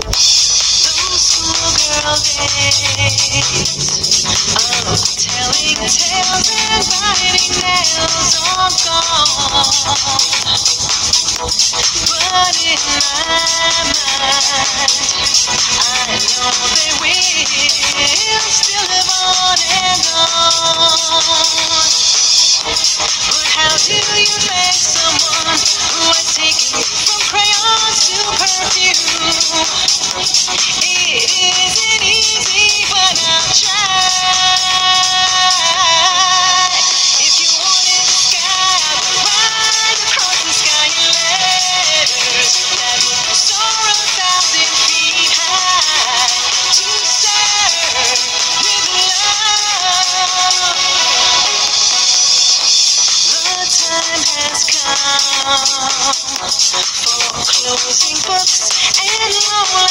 Those schoolgirl days of telling tales and biting nails are gone. But in my mind, I know they will still live on and on. But how do you make someone who has taken you from crayons to perfume? It isn't easy, but I'll try. If you wanted the sky, I would ride across the sky in letters that would soar 1,000 feet high to serve with love. The time has come for closing books and rolling